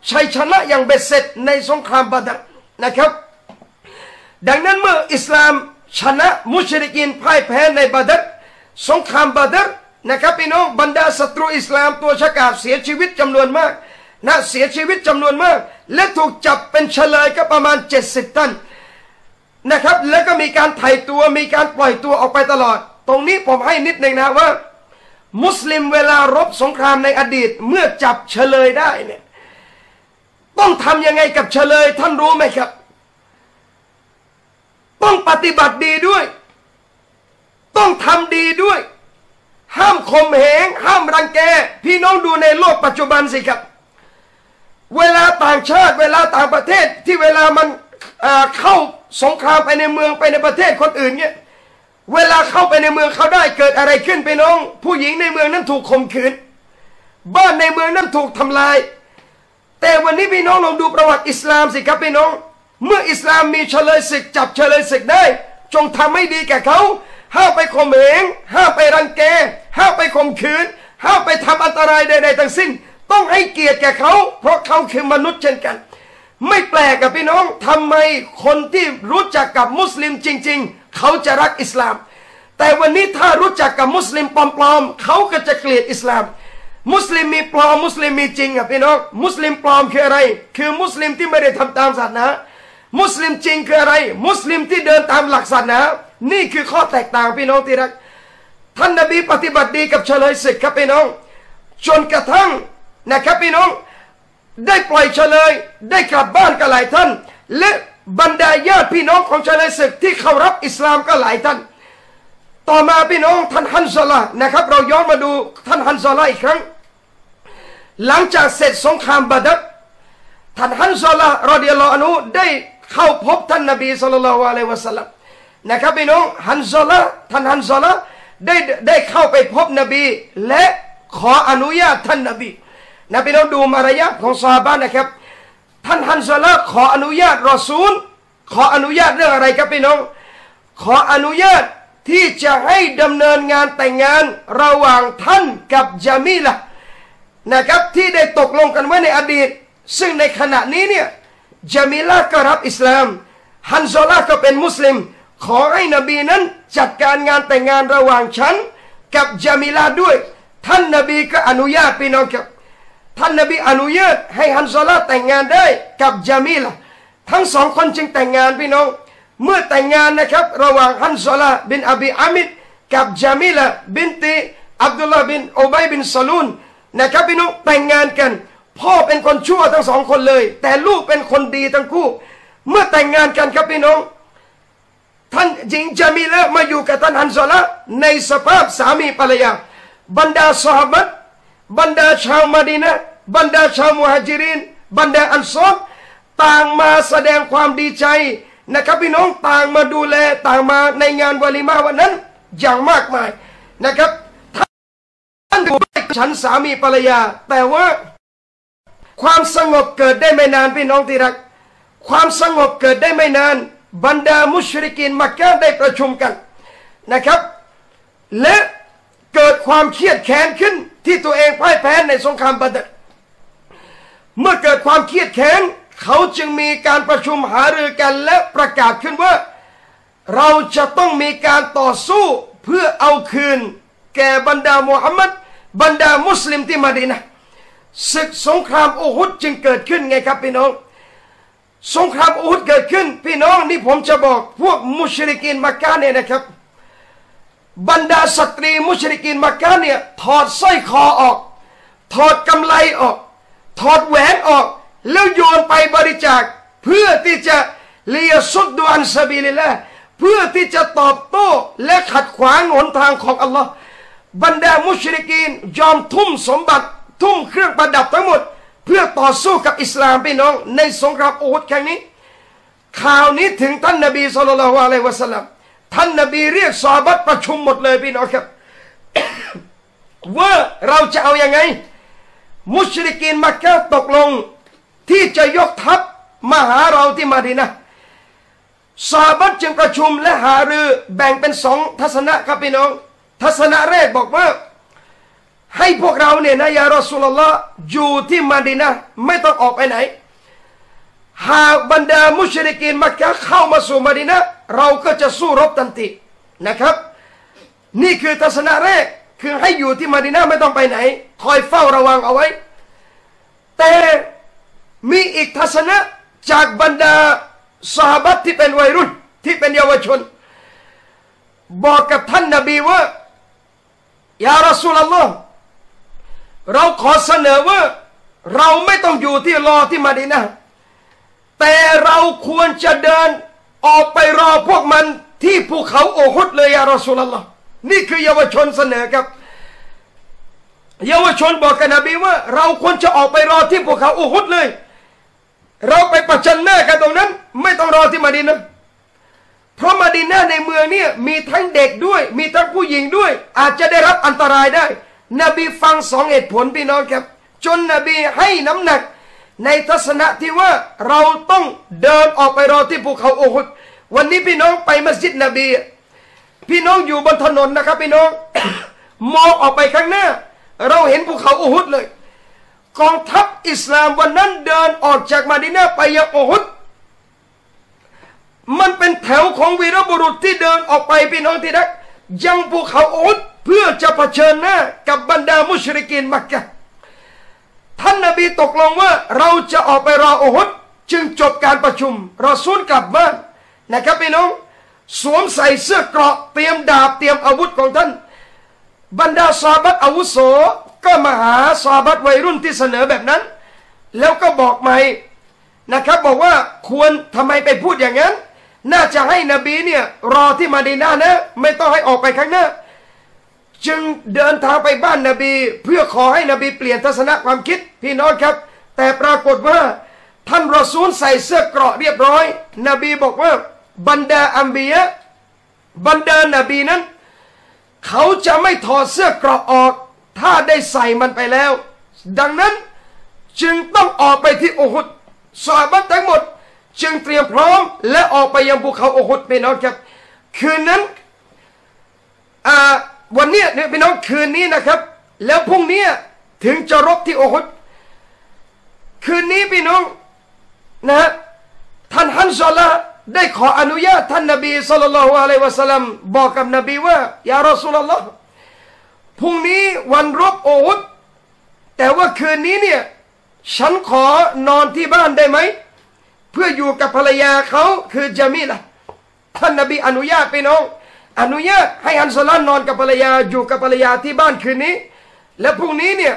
ชัยชนะอย่างเบ็ดเสร็จในสงครามบาดรนะครับดังนั้นเมื่ออิสลามชนะมุชริกีนพ่ายแพ้ในบาดรสงครามบาดรนะครับพี่น้องบรรดาศัตรูอิสลามตัวฉกาจเสียชีวิตจำนวนมากนะเสียชีวิตจำนวนมากและถูกจับเป็นเฉลยก็ประมาณเจ็ดสิบท่านนะครับแล้วก็มีการไถ่ตัวมีการปล่อยตัวออกไปตลอดตรงนี้ผมให้นิดหนึ่งนะว่ามุสลิมเวลารบสงครามในอดีตเมื่อจับเฉลยได้เนี่ยต้องทำยังไงกับเฉลยท่านรู้ไหมครับต้องปฏิบัติดีด้วยต้องทำดีด้วยห้ามข่มเหงห้ามรังแกพี่น้องดูในโลกปัจจุบันสิครับเวลาต่างชาติเวลาต่างประเทศที่เวลามันเข้าสงครามไปในเมืองไปในประเทศคนอื่นเนี่ยเวลาเข้าไปในเมืองเขาได้เกิดอะไรขึ้นพี่น้องผู้หญิงในเมืองนั้นถูกข่มขืนบ้านในเมืองนั้นถูกทำลายแต่วันนี้พี่น้องลองดูประวัติอิสลามสิครับพี่น้องเมื่ออิสลามมีเฉลยศึกจับเฉลยศึกได้จงทำให้ดีแก่เขาห้ามไปข่มเหงห้ามไปรังแกห้ามไปข่มขืนห้ามไปทำอันตรายใดๆทั้งสิ้นต้องให้เกียรติแก่เขาเพราะเขาคือมนุษย์เช่นกันไม่แปลกกับพี่น้องทำไมคนที่รู้จักกับมุสลิมจริงๆเขาจะรักอิสลามแต่วันนี้ถ้ารู้จักกับมุสลิมปลอมๆเขาก็จะเกลียดอิสลามมุสลิมมีปลอมมุสลิมมีจริงอ่ะพี่น้องมุสลิมปลอมคืออะไรคือมุสลิมที่ไม่ได้ทำตามศาสนามุสลิมจริงคืออะไรมุสลิมที่เดินตามหลักศาสนานี่คือข้อแตกต่างพี่น้องที่รักท่านนบีปฏิบัติดีกับเฉลยศึกครับพี่น้องจนกระทั่งนะครับพี่น้องได้ปล่อยเฉลยได้กลับบ้านกับหลายท่านและบรรดาญาติพี่น้องของเฉลยศึกที่เข้ารับอิสลามก็หลายท่านต่อมาพี่น้องท่านฮันซอลานะครับเราย้อนมาดูท่านฮันซอลาอีกครั้งหลังจากเสร็จสงครามบาดรท่านฮันซอลารอฎิยัลลอฮุอันฮุได้เข้าพบท่านนบีศ็อลลัลลอฮุอะลัยฮิวะซัลลัมนะครับพี่น้องฮันซอลาท่านฮันซอลาได้ได้เข้าไปพบนบีและขออนุญาตท่านนบีนะพี่น้องดูมารยาทของซอฮาบะห์นะครับท่านฮันซอลาขออนุญาตรอซูลขออนุญาตเรื่องอะไรครับพี่น้องขออนุญาตที่จะให้ดำเนินงานแต่งงานระหว่างท่านกับจามีละนะครับที่ได้ตกลงกันไว้ในอดีตซึ่งในขณะนี้เนี่ยจามีละก็รับอิสลามฮันซอลาก็เป็นมุสลิมขอให้นบีนั้นจัดการงานแต่งงานระหว่างฉันกับจามีละด้วยท่านนบีก็อนุญาตพี่น้องครับท่านนบีอนุญาตให้ฮันซอลาแต่งงานได้กับจามีละทั้งสองคนจึงแต่งงานพี่น้องเมื่อแต่งงานนะครับระหว่างฮันซอลาบินอบีอามิดกับจามีละบินติอับดุลลาห์บินอุบัยบินซะลูนนะครับพี่น้องแต่งงานกันพ่อเป็นคนชั่วทั้งสองคนเลยแต่ลูกเป็นคนดีทั้งคู่เมื่อแต่งงานกันครับพี่น้องท่านหญิงจามีละมาอยู่กับท่านฮันซอลาในสภาพสามีภรรยาบรรดาซอฮาบะห์บรรดาชาวมะดีนะห์บรรดาชาวมุฮัจิรินบรรดาอันซอรต่างมาแสดงความดีใจนะครับพี่น้องต่างมาดูแลต่างมาในงานวะลีมาวันนั้นอย่างมากมายนะครับท่านอยู่ด้วยฉันสามีภรรยาแต่ว่าความสงบเกิดได้ไม่นานพี่น้องที่รักความสงบเกิดได้ไม่นานบรรดามุชริกีนมักกะห์ได้ประชุมกันนะครับและเกิดความเครียดแค้นขึ้นที่ตัวเองพ่ายแพ้ในสงครามบาดรเมื่อเกิดความเครียดแค้นเขาจึงมีการประชุมหารือกันและประกาศขึ้นว่าเราจะต้องมีการต่อสู้เพื่อเอาคืนแก่บรรดามุฮัมมัดบรรดามุสลิมที่มะดีนะห์ศึกสงครามอูฮุดจึงเกิดขึ้นไงครับพี่น้องสงครามอูฮุดเกิดขึ้นพี่น้องนี่ผมจะบอกพวกมุชริกีนมักกะห์เนี่ยนะครับบรรดาสตรีมุชริกีนมักกะห์เนี่ยถอดสร้อยคอออกถอดกำไลออกถอดแหวนออกแล้วโยนไปบริจาคเพื่อที่จะเลียสุดดูอันซะบีลิลลาห์เพื่อที่จะตอบโต้และขัดขวางหนทางของอัลลอฮ์บรรดามุชริกีนยอมทุ่มสมบัติทุ่มเครื่องประดับทั้งหมดเพื่อต่อสู้กับอิสลามพี่น้องในสงครามอูฮุดครั้งนี้ข่าวนี้ถึงท่านนบีศ็อลลัลลอฮุอะลัยฮิวะซัลลัมท่านนบีเรียกซอฮาบะห์ประชุมหมดเลยพี่น้องครับ ว่าเราจะเอายังไงมุชริกีนมักกะห์ตกลงที่จะยกทัพมาหาเราที่มะดีนะห์ซอฮาบะห์จึงประชุมและหารือแบ่งเป็นสองทัศนะครับพี่น้องทัศนะแรกบอกว่าให้พวกเราเนี่ยนะยารอซูลุลลอฮ์อยู่ที่มะดีนะห์ไม่ต้องออกไปไหนหากบรรดามุชริกีนมักกะฮ์เข้ามาสู่มะดีนะห์เราก็จะสู้รบทันทีนะครับนี่คือทัศนะแรกคือให้อยู่ที่มะดีนะห์ไม่ต้องไปไหนคอยเฝ้าระวังเอาไว้แต่มีอีกทัศนะจากบรรดาซอฮาบะห์ที่เป็นวัยรุ่นที่เป็นเยาวชนบอกกับท่านนบีว่ายารอซูลุลลอฮ์เราขอเสนอว่าเราไม่ต้องอยู่ที่รอที่มะดีนะห์แต่เราควรจะเดินออกไปรอพวกมันที่ภูเขาโอฮุดเลยยารอซูลุลลอฮ์นี่คือเยาวชนเสนอครับเยาวชนบอกกับนบีว่าเราควรจะออกไปรอที่ภูเขาโอฮุดเลยเราไปประจันหน้ากันตรงนั้นไม่ต้องรอที่มะดีนะห์เพราะมะดีนะห์ในเมืองเนี่ยมีทั้งเด็กด้วยมีทั้งผู้หญิงด้วยอาจจะได้รับอันตรายได้นบีฟังสองเหตุผลพี่น้องครับจนนบีให้น้ำหนักในทัศนะที่ว่าเราต้องเดินออกไปรอที่ภูเขาโอฮุดวันนี้พี่น้องไปมัสยิดนบีพี่น้องอยู่บนถนนนะครับพี่น้อง มองออกไปข้างหน้าเราเห็นภูเขาโอฮุดเลยกองทัพอิสลามวันนั้นเดินออกจากมะดีนะห์ไปยังโอฮุดมันเป็นแถวของวีรบุรุษที่เดินออกไปพี่น้องที่รักยังภูเขาโอฮุดเพื่อจะเผชิญหน้ากับบรรดามุชริกีนมักกะฮ์ท่านนบีตกลงว่าเราจะออกไปรอโอฮุดจึงจบการประชุมรอซูลกลับบ้านนะครับพี่น้องสวมใส่เสื้อเกราะเตรียมดาบเตรียมอาวุธของท่านบรรดาซอฮาบะห์อาวุโสก็มาหาซอฮาบะห์วัยรุ่นที่เสนอแบบนั้นแล้วก็บอกใหม่นะครับบอกว่าควรทำไมไปพูดอย่างนั้นน่าจะให้นบีเนี่ยรอที่มะดีนะห์นะไม่ต้องให้ออกไปข้างหน้าจึงเดินทางไปบ้านนบีเพื่อขอให้นบีเปลี่ยนทัศนะความคิดพี่น้องครับแต่ปรากฏว่าท่านรอซูลใส่เสื้อเกราะเรียบร้อยนบีบอกว่าบรรดาอัมบียะบรรดานบีนั้นเขาจะไม่ถอดเสื้อเกราะออกถ้าได้ใส่มันไปแล้วดังนั้นจึงต้องออกไปที่โอฮุดซอฮาบะห์ทั้งหมดจึงเตรียมพร้อมและออกไปยังภูเขาโอฮุดพี่น้องครับคืนนั้นอ่าวันนี้เนี่ยพี่น้องคืนนี้นะครับแล้วพรุ่งนี้ถึงจะรบที่โอฮุดคืนนี้พี่น้องนะท่านฮันซอละห์ได้ขออนุญาตท่านนบีศ็อลลัลลอฮุอะลัยฮิวะซัลลัมบอกกับนบีว่ายารอซูลุลลอฮ์พรุ่งนี้วันรบโอฮุดแต่ว่าคืนนี้เนี่ยฉันขอนอนที่บ้านได้ไหมเพื่ออยู่กับภรรยาเขาคือจามีละท่านนบีอนุญาตพี่น้องอนุญาตให้ฮันซอละห์นอนกับภรรยาอยู่กับภรรยาที่บ้านคืนนี้และพรุ่งนี้เนี่ย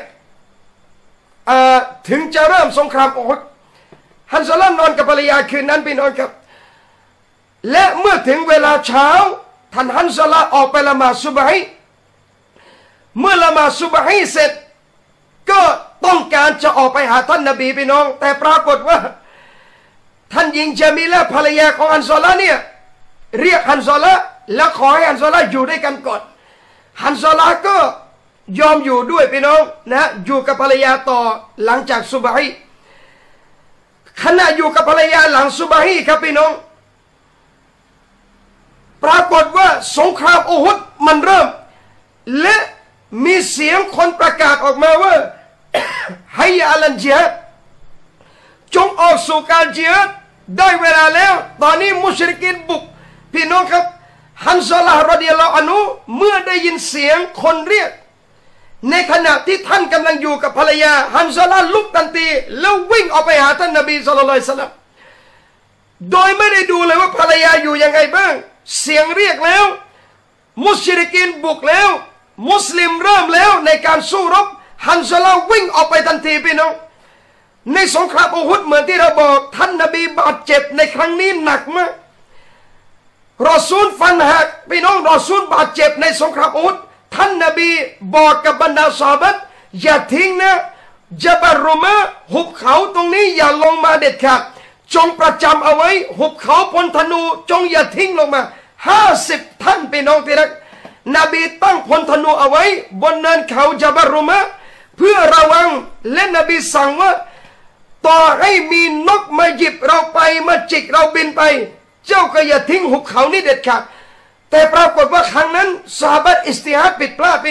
ถึงจะเริ่มสงครามโอฮุดฮันซอละห์นอนกับภรรยาคืนนั้นพี่น้องครับและเมื่อถึงเวลาเช้าท่านฮันซอละห์ออกไปละหมาดซุบฮีเมื่อละหมาดซุบฮีเสร็จก็ต้องการจะออกไปหาท่านนบีพี่น้องแต่ปรากฏว่าท่านหญิงจามีละภรรยาของฮันซอละห์เนี่ยเรียกฮันซอละห์แล้วขอให้ฮันซอละห์อยู่ด้วยกันก่อนฮันซอละห์ก็ยอมอยู่ด้วยพี่น้องนะอยู่กับภรรยาต่อหลังจากซุบฮีขณะอยู่กับภรรยาหลังซุบฮีครับพี่น้องปรากฏว่าสงครามโอฮุดมันเริ่มและมีเสียงคนประกาศออกมาว่า ให้อัลจิฮาดจงออกสู่การจิฮาดได้เวลาแล้วตอนนี้มุชริกีนบุกพี่น้องครับฮันซอละห์รอฎิยัลลอฮุอันฮุเมื่อได้ยินเสียงคนเรียกในขณะที่ท่านกำลังอยู่กับภรรยาฮันซอละห์ลุกทันทีแล้ววิ่งออกไปหาท่านนบีศ็อลลัลลอฮุอะลัยฮิวะซัลลัมโดยไม่ได้ดูเลยว่าภรรยาอยู่ยังไงบ้างเสียงเรียกแล้วมุชริกีนบุกแล้วมุสลิมเริ่มแล้วในการสู้รบฮันซอละห์วิ่งออกไปทันทีพี่น้องในสงครามโอฮุดเหมือนที่เราบอกท่านนบีบาดเจ็บในครั้งนี้หนักมากรอซูลฟันหักพี่น้องรอซูลบาดเจ็บในสงครามโอฮุดท่านนบีบอกกับบรรดาซอฮาบะห์อย่าทิ้งนะจะบารุมะหุบเขาตรงนี้อย่าลงมาเด็ดขาดจงประจำเอาไว้หุบเขาพลธนูจงอย่าทิ้งลงมาห้าสิบท่านพี่น้องที่รักนบีตั้งพลธนูเอาไว้บนเนินเขาจะบารุมะเพื่อระวังและนบีสั่งว่าต่อให้มีนกมาหยิบเราไปมาจิกเราบินไปเจ้าก็อย่าทิ้งหุบเขานี้เด็ดขาดแต่ปรากฏว่าครั้งนั้นซอฮาบะห์อิสติฮาดผิดพลาดพี่น้อง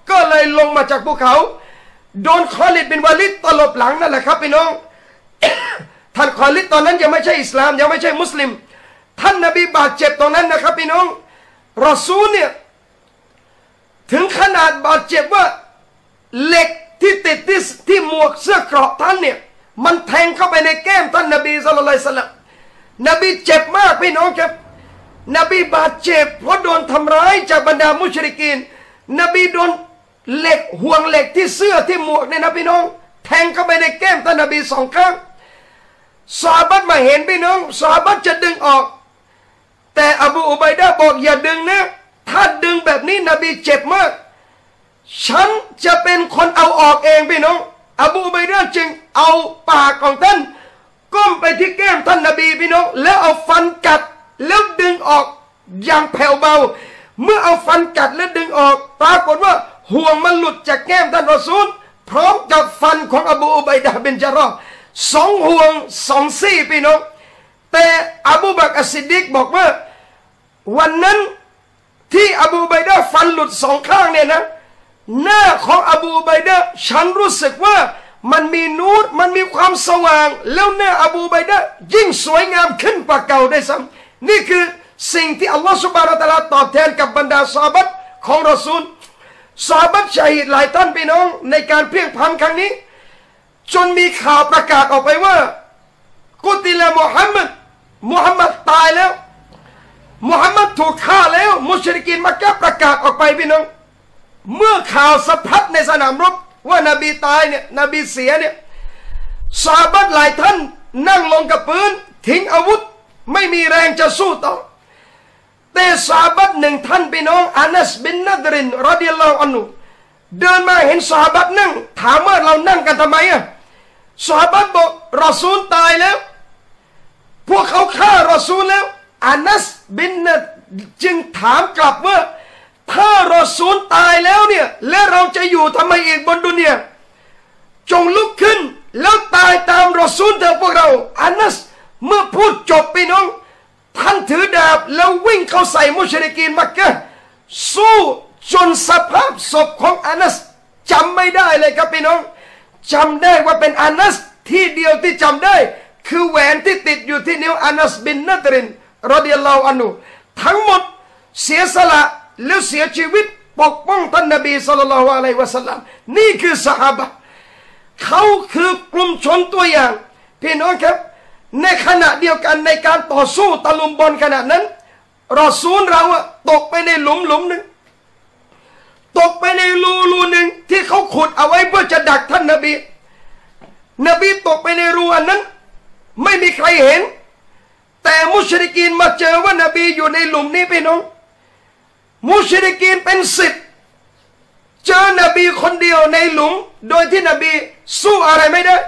ก็เลยลงมาจากภูเขาโดนคอลิดบินวาลิดตลบหลังนั่นแหละครับพี่น้อง ท่านคอลิดตอนนั้นยังไม่ใช่อิสลามยังไม่ใช่มุสลิมท่านนบีบาดเจ็บตรงนั้นนะครับพี่น้องรอซูลเนี่ยถึงขนาดบาดเจ็บว่าเหล็กที่ติดที่ที่หมวกเสื้อเกราะท่านเนี่ยมันแทงเข้าไปในแก้มท่านนบีศ็อลลัลลอฮุอะลัยฮิวะซัลลัมนบีเจ็บมากพี่น้องครับนบีบาดเจ็บเพราะโดนทำร้ายจากบรรดามุชริกีนนบีโดนเหล็กห่วงเหล็กที่เสื้อที่หมวกเนี่ยนะพี่น้องแทงเข้าไปในแก้มท่านนบีสองครั้งซอฮาบะห์มาเห็นพี่น้องซอฮาบะห์จะดึงออกแต่อบูอุบัยดะห์บอกอย่าดึงนะถ้าดึงแบบนี้นบีเจ็บมากฉันจะเป็นคนเอาออกเองพี่น้องอบูอุบัยดะห์จึงเอาปากของท่านก้มไปที่แก้มท่านนบีพี่น้องแล้วเอาฟันกัดแล้วดึงออกอย่างแผ่วเบาเมื่อเอาฟันกัดแล้วดึงออกปรากฏว่าห่วงมันหลุดจากแก้มท่านรอซูลพร้อมกับฟันของอบูอุบัยดะห์บินญะเราะห์สองห่วงสองซี่พี่น้องแต่อบูบักรอัสซิดดีกบอกว่าวันนั้นที่อบูอุบัยดะห์ฟันหลุดสองข้างเนี่ยนะหน้าของอบูอุบัยดะห์ฉันรู้สึกว่ามันมีนูรมันมีความสว่างแล้วหน้าอบูอุบัยดะห์ยิ่งสวยงามขึ้นกว่าเก่าได้ซ้ำนี่คือสิ่งที่อัลลอฮฺซุบฮานะฮูวะตะอาลาตอบแทนกับบรรดาซอฮาบะห์ของรอซูลซอฮาบะห์ชะฮีดหลายท่านพี่น้องในการเพียงพล้ำครั้งนี้จนมีข่าวประกาศออกไปว่ากุติลมุฮัมมัดมุฮัมมัดตายแล้วมุฮัมมัดถูกฆ่าแล้วมุชริกีนมักกะฮ์ประกาศออกไปพี่น้องเมื่อข่าวสะพัดในสนามรบว่านบีตายเนี่ยนบีเสียเนี่ยซอฮาบะห์หลายท่านนั่งลงกับพื้นทิ้งอาวุธไม่มีแรงจะสู้ต่อแต่ซอฮาบะห์หนึ่งท่านพี่น้องอานัสบินนัดรินรอฎิยัลลอฮุอันฮุเดินมาเห็นซอฮาบะห์นั่งถามว่าเรานั่งกันทำไมอ่ะซอฮาบะห์บอกรอซูลตายแล้วพวกเขาฆ่ารอซูลแล้วอานัสบินนัดจึงถามกลับว่าถ้ารอซูลตายแล้วเนี่ยและเราจะอยู่ทำไมอีกบนดุนยาจงลุกขึ้นแล้วตายตามรอซูลเถอะพวกเราอานัสเมื่อพูดจบพี่น้องท่านถือดาบแล้ววิ่งเข้าใส่มุชริกีนมักกะฮ์สู้จนสภาพศพของอานัสจำไม่ได้เลยครับพี่น้องจำได้ว่าเป็นอานัสที่เดียวที่จำได้คือแหวนที่ติดอยู่ที่นิ้วอานัสบินนัดรินรอฎิยัลลอฮุอันฮุทั้งหมดเสียสละแล้วเสียชีวิตปกป้องท่านนบีศ็อลลัลลอฮุอะลัยฮิวะซัลลัมนี่คือซอฮาบะห์เขาคือกลุ่มชนตัวอย่างพี่น้องครับในขณะเดียวกันในการต่อสู้ตะลุมบอลขณะนั้นรอซูลเราอะตกไปในหลุมหลุมหนึ่งตกไปในรูรูหนึ่งที่เขาขุดเอาไว้เพื่อจะดักท่านนบีนบีตกไปในรูอันนั้นไม่มีใครเห็นแต่มุชริกีนมาเจอว่านบีอยู่ในหลุมนี้พี่น้องมุชริกีนเป็นสิบเจอนบีคนเดียวในหลุมโดยที่นบีสู้อะไรไม่ได้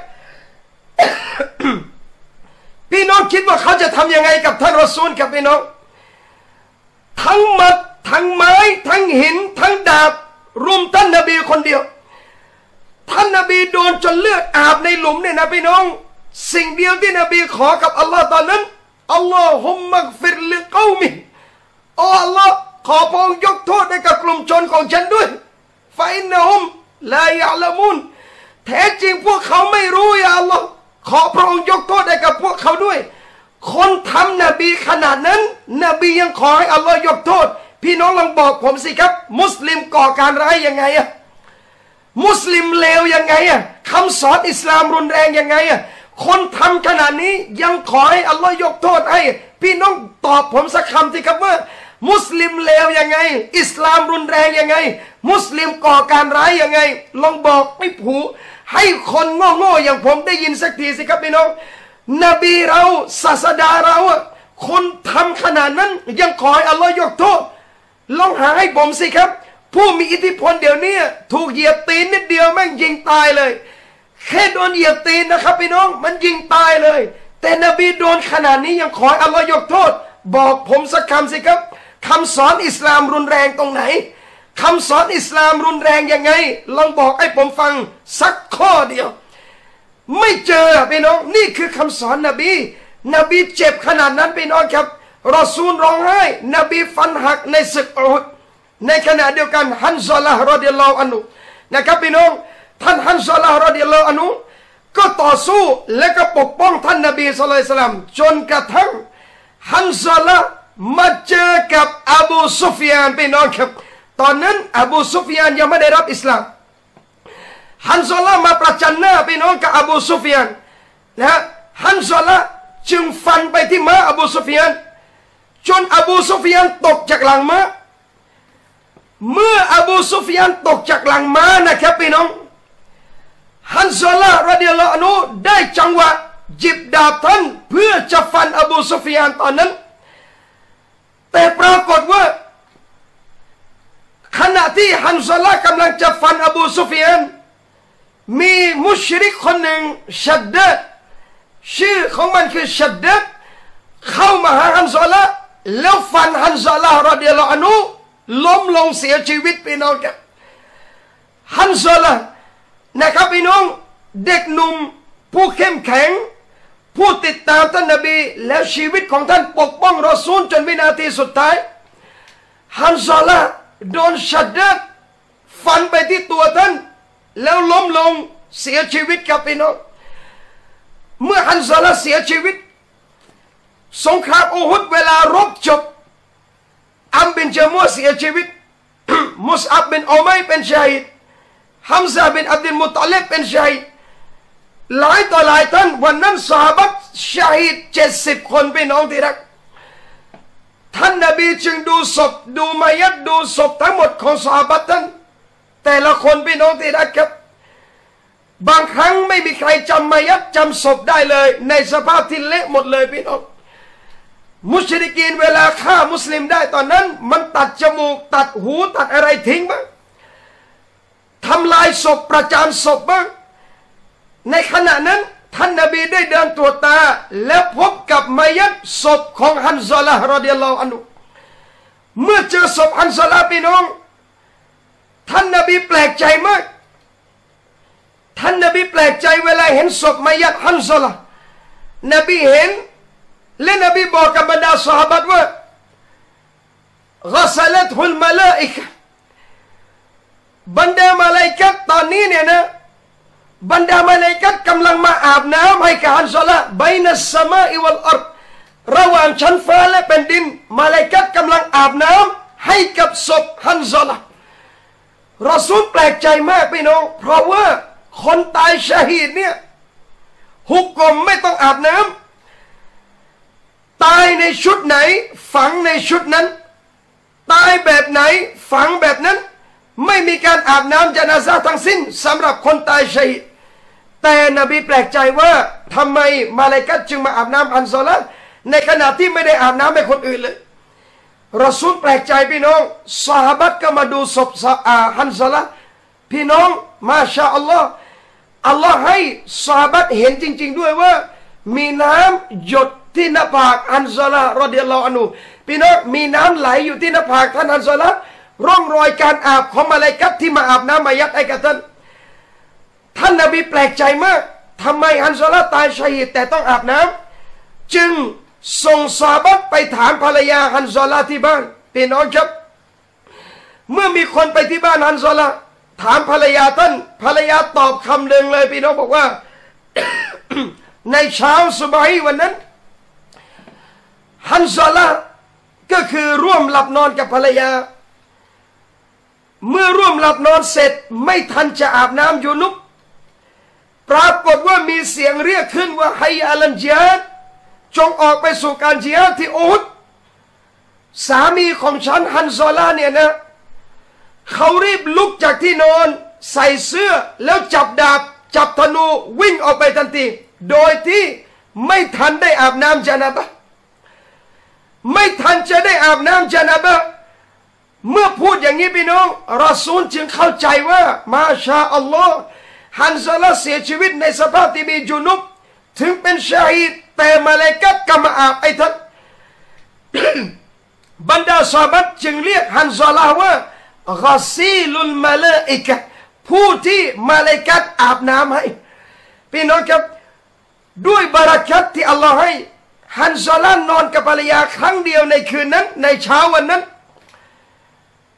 พี่น้องคิดว่าเขาจะทำยังไงกับท่านรอซูลกับพี่น้องทั้งหมัดทั้งไม้ทั้งหินทั้งดาบรุมท่านนบีคนเดียวท่านนบีโดนจนเลือดอาบในหลุมเนี่ยนะพี่น้องสิ่งเดียวที่นบีขอกับอัลลอฮ์ตอนนั้นอัลลอฮุมมักฟิรลิกอมิโอ้อัลลอฮ์ขอพระองค์ยกโทษให้กับกลุ่มชนของฉันด้วยฟาอินนะฮุมลายะละมุนแท้จริงพวกเขาไม่รู้อย่าอัลลอฮ์ขอพระองค์ยกโทษให้กับพวกเขาด้วยคนทำนบีขนาดนั้นนบียังขอให้อัลลอฮ์ยกโทษพี่น้องลองบอกผมสิครับมุสลิมก่อการร้ายยังไงอะมุสลิมเลวยังไงอะคำสอนอิสลามรุนแรงยังไงอะคนทำขนาดนี้ยังขอให้อัลลอฮ์ยกโทษให้พี่น้องตอบผมสักคำสิครับว่ามุสลิมเลวยังไงอิสลามรุนแรงยังไงมุสลิมก่อการร้ายยังไงลองบอกไม่ผูให้คนโง่ๆอย่างผมได้ยินสักทีสิครับพี่น้องนบีเราศาสดาเราคนทำขนาดนั้นยังขอให้อัลลอฮ์ยกโทษลองหาให้ผมสิครับผู้มีอิทธิพลเดี๋ยวนี้ถูกเหยียบตีนนิดเดียวแม่งยิงตายเลยแค่โดนเหยียบตีนนะครับพี่น้องมันยิงตายเลยแต่นบีโดนขนาดนี้ยังขอให้อัลลอฮ์ยกโทษบอกผมสักคำสิครับคำสอนอิสลามรุนแรงตรงไหนคำสอนอิสลามรุนแรงยังไงลองบอกให้ผมฟังสักข้อเดียวไม่เจอพี่น้องนี่คือคำสอนนบีนบีเจ็บขนาดนั้นพี่น้องครับรอซูลร้องไห้นบีฟันหักในศึกอูฮุดในขณะเดียวกันฮันซอลาห์รอฎิยัลลอฮุอันฮุนะครับพี่น้องท่านฮันซอลาห์รอฎิยัลลอฮุอันฮุก็ต่อสู้และก็ปกป้องท่านนบีศ็อลลัลลอฮุอะลัยฮิวะซัลลัมจนกระทั่งฮันซอลาห์มาเจอกับอบูซุฟยานพี่น้องครับตอนนั้นอบูซุฟยานยังไม่ได้รับอิสลามฮันซอลาห์มาประจันหน้าพี่น้องกับอบูซุฟยานนะฮะฮันซอลาห์จึงฟันไปที่ม้าอบูซุฟยานจนอบูซุฟยานตกจากหลังม้าเมื่ออบูซุฟยานตกจากหลังม้านะครับพี่น้องฮันซอลาห์รอฎิยัลลอฮุอันฮุได้จังหวะหยิบดาบท่านเพื่อจะฟันอบูซุฟยานตอนนั้นแต่ปรากฏว่าขณะที่ฮันซอลาห์กำลังจะฟันอบูซุฟยานมีมุชริกคนหนึ่งชัดดัดชื่อของมันคือชัดดัดเข้ามาหาฮันซอลาห์แล้วฟันฮันซอลาห์รอฎิยัลลอฮุอันฮุล้มลงเสียชีวิตพี่น้องครับฮันซอลาห์นะครับพี่น้องเด็กหนุ่มผู้เข้มแข็งผู้ติดตามท่านนบีแล้วชีวิตของท่านปกป้องรอซูลจนวินาทีสุดท้ายฮันซอลาห์โดนชัดดัดฟันไปที่ตัวท่านแล้วล้มลงเสียชีวิตกับพี่น้องเมื่อฮันซอลาห์เสียชีวิตสงครามอูฮุดเวลารบจบอัมบินจามัวเสียชีวิต มุสอับบินอุมัยเป็นชาฮิดฮัมซาบินอับดุลมุตตัลิบเป็นชาฮิดหลายต่อหลายท่านวันนั้นซอฮาบะห์ชาฮิดเจ็ดสิบคนพี่น้องที่รักท่านนบีจึงดูศพดูมายัดดูศพทั้งหมดของซอฮาบะห์ท่านแต่ละคนพี่น้องที่รักครับบางครั้งไม่มีใครจำมายัดจำศพได้เลยในสภาพที่เละหมดเลยพี่น้องมุชริกีนเวลาฆ่ามุสลิมได้ตอนนั้นมันตัดจมูกตัดหูตัดอะไรทิ้งบ้างทำลายศพประจานศพบ้างในขณะนั้นท่านนบีได้เดินตรวจตาและพบกับมายัดศพของฮันซอลาห์รอฎิยัลลอฮุอันฮุเมื่อเจอศพฮันซอลาห์พี่น้องท่านนบีแปลกใจมากท่านนบีแปลกใจเวลาเห็นศพมายัดฮันซอลาห์นบีเห็นและนบีบอกกับบรรดาซอฮาบะห์ว่ากัสลัตฮุลมะลาอิกะห์บรรดามาลาอิกะฮ์ตอนนี้เนี่ยนะบรรดามาลาอิกะฮ์กำลังมาอาบน้ำให้กับฮันซอลาห์บัยนัสสมาอิวัลอัรฎ์ระหว่างชั้นฟ้าและแผ่นดินมาลาอิกะฮ์กำลังอาบน้ำให้กับศพฮันซอลาห์รอซูลแปลกใจมากพี่น้องเพราะว่าคนตายชาฮีดเนี่ยฮุกกลมไม่ต้องอาบน้ำตายในชุดไหนฝังในชุดนั้นตายแบบไหนฝังแบบนั้นไม่มีการอาบน้ำญะนาซะห์ทั้งสิ้นสำหรับคนตายชาฮีดแต่นบีแปลกใจว่าทำไมมาลาอิกะฮ์จึงมาอาบน้ำฮันซอลาห์ในขณะที่ไม่ได้อาบน้ำให้คนอื่นเลยรอซูลแปลกใจพี่น้องซอฮาบะห์ก็มาดูศพฮันซอลาห์พี่น้องมาชาอัลลอฮ์อัลลอฮ์ให้ซอฮาบะห์เห็นจริงๆด้วยว่ามีน้ำหยดที่หน้าผากฮันซอลาห์รอฎิยัลลอฮุอันฮุพี่น้องมีน้ำไหลอยู่ที่หน้าผากท่านฮันซอลาห์ร่องรอยการอาบของมาลาอิกะฮ์ที่มาอาบน้ำมายัดให้กับท่านท่านนบีแปลกใจมากทำไมฮันซอลาห์ตายชาฮีดแต่ต้องอาบน้ำจึงส่งซอฮาบะห์ไปถามภรรยาฮันซอลาห์ที่บ้านพี่น้องครับเมื่อมีคนไปที่บ้านฮันซอลาห์ถามภรรยาท่านภรรยาตอบคำหนึ่งเลยพี่น้องบอกว่า ในเช้าซุบฮีวันนั้นฮันซอลาห์ก็คือร่วมหลับนอนกับภรรยาเมื่อร่วมหลับนอนเสร็จไม่ทันจะอาบน้ำยูนุบปรากฏว่ามีเสียงเรียกขึ้นว่าฮัยอัลจิฮาดจงออกไปสู่การจิฮาดที่อูฮุดสามีของฉันฮันซอลาห์เนี่ยนะเขารีบลุกจากที่นอนใส่เสื้อแล้วจับดาบจับธนูวิ่งออกไปทันทีโดยที่ไม่ทันได้อาบน้ำญะนาบะห์ไม่ทันจะได้อาบน้ำญะนาบะห์เมื่อพูดอย่างนี้พี่น้องรอซูลจึงเข้าใจว่ามาชาอัลลอฮ์ฮันซอลาห์เสียชีวิตในสภาพที่มีจุนุบถึงเป็นชาฮีดแต่มาลาอิกะฮ์ก็มาอาบไอ้ท่าน บรรดาซอฮาบะห์จึงเรียกฮันซอลาห์ว่ากัสซีลุลมาลาอิกะฮ์ผู้ที่มาลาอิกะฮ์อาบน้ำให้พี่น้องครับด้วยบารักัตที่อัลลอฮ์ให้ฮันซอลาห์นอนกับภรรยาครั้งเดียวในคืนนั้นในเช้าวันนั้น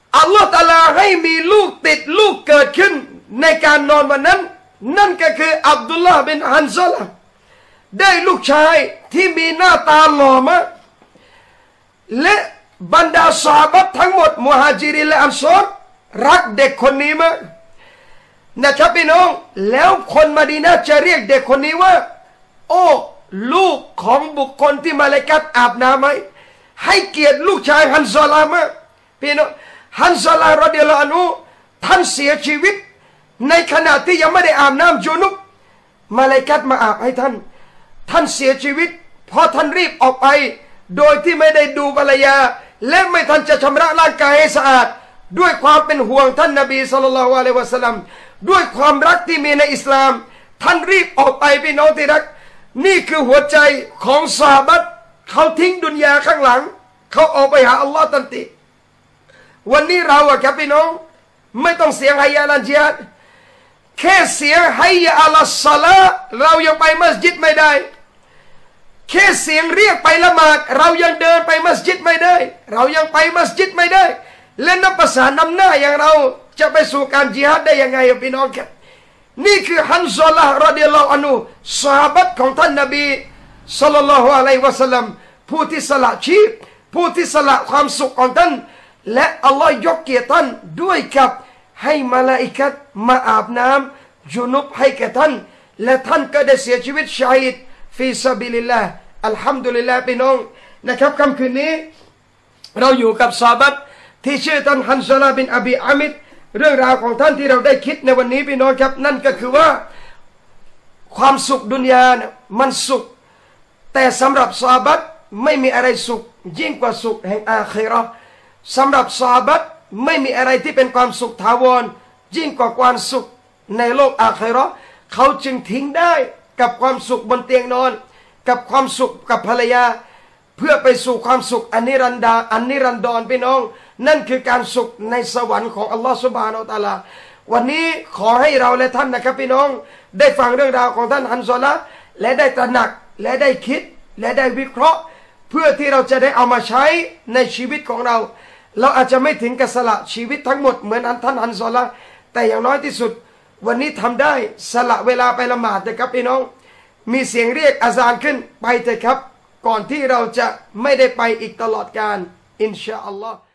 อัลลอฮฺตะอาลาให้มีลูกติดลูกเกิดขึ้นในการนอนวันนั้น นั่นก็คืออับดุลลาห์บินฮันซอละห์ได้ลูกชายที่มีหน้าตาหล่อมากและบรรดาซอฮาบะห์ทั้งหมดมุฮาจิรินและอันซอรรักเด็กคนนี้มากนะครับพี่น้องแล้วคนมะดีนะห์จะเรียกเด็กคนนี้ว่าโอ้ลูกของบุคคลที่มาลาอิกะฮ์อาบน้ำให้ให้เกียรติลูกชายฮันซอลามากพี่น้องฮันซอลารอฎิยัลลอฮุอันฮุท่านเสียชีวิตในขณะที่ยังไม่ได้อาบน้ำจุนุบมาลาอิกะฮ์มาอาบให้ท่านท่านเสียชีวิตพอท่านรีบออกไปโดยที่ไม่ได้ดูภรรยาและไม่ทันจะชำระร่างกายให้สะอาดด้วยความเป็นห่วงท่านนบีศ็อลลัลลอฮุอะลัยฮิวะซัลลัมด้วยความรักที่มีในอิสลามท่านรีบออกไปพี่น้องที่รักนี่คือหัวใจของซอฮาบะห์เขาทิ้งดุนยาข้างหลังเขาออกไปหาอัลลอฮ์ทันทีวันนี้เราอะครับพี่น้องไม่ต้องเสียงฮัยยะลัลญิฮาดแค่เสียงฮัยยะอัลศอลาเรายังไปมัสยิดไม่ได้แค่เสียงเรียกไปละหมาดเรายังเดินไปมัสยิดไม่ได้เรายังไปมัสยิดไม่ได้และนับภาษานำหน้าอย่างเราจะไปสู่การญิฮาดได้ยังไงพี่น้องครับนี่คือฮันซอละห์รอฎิยัลลอฮุอันฮุซอฮาบะห์ของท่านนบีศ็อลลัลลอฮุอะลัยฮิวะซัลลัมผู้ที่สละชีพผู้ที่สละความสุขของท่านและอัลลอฮ์ยกเกียรติท่านด้วยกับให้มาลาอิกะฮ์มาอาบน้ำจุนุบให้แก่ท่านและท่านก็ได้เสียชีวิตชาฮิดฟีซะบิลิลลาห์อัลฮัมดุลิลลาห์พี่น้องนะครับค่ำคืนนี้เราอยู่กับซอฮาบะห์ที่ชื่อท่านฮันซอละห์บินอบีอามิรเรื่องราวของท่านที่เราได้คิดในวันนี้พี่น้องครับนั่นก็คือว่าความสุขดุนยาเนี่ยมันสุขแต่สำหรับซอฮาบะห์ไม่มีอะไรสุขยิ่งกว่าสุขแห่งอาคิเราะห์สำหรับซอฮาบะห์ไม่มีอะไรที่เป็นความสุขถาวรยิ่งกว่าความสุขในโลกอาคิเราะห์เขาจึงทิ้งได้กับความสุขบนเตียงนอนกับความสุขกับภรรยาเพื่อไปสู่ความสุขอันนิรันดาอันนิรันดรพี่น้องนั่นคือการสุขในสวรรค์ของอัลลอฮฺซุบฮานะฮูวะตะอาลาวันนี้ขอให้เราและท่านนะครับพี่น้องได้ฟังเรื่องราวของท่านฮันซอละห์และได้ตระหนักและได้คิดและได้วิเคราะห์เพื่อที่เราจะได้เอามาใช้ในชีวิตของเราเราอาจจะไม่ถึงกับสละชีวิตทั้งหมดเหมือนท่านฮันซอละห์แต่อย่างน้อยที่สุดวันนี้ทำได้สละเวลาไปละหมาดนะครับพี่น้องมีเสียงเรียกอาซานขึ้นไปเถอะครับก่อนที่เราจะไม่ได้ไปอีกตลอดกาลอินชาอัลลอฮ์